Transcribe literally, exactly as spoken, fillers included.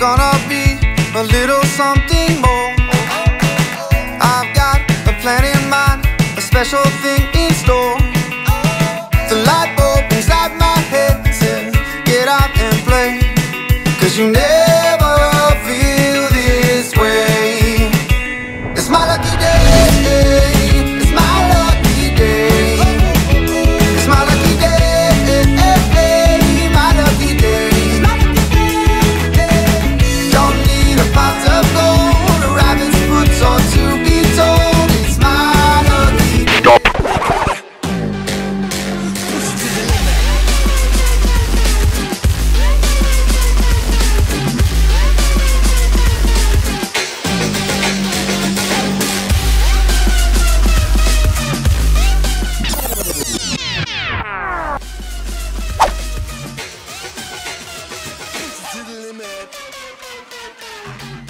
gonna be a little something more. I've got a plan in mind, a special thing in store. The light bulb inside my head says, get out and play, 'cause you never feel this way. It's my lucky day, it's my lucky day, it's my lucky day, my lucky day. Don't need a pot of gold, a rabbit's foot or to be told. It's my lucky day. To the limit.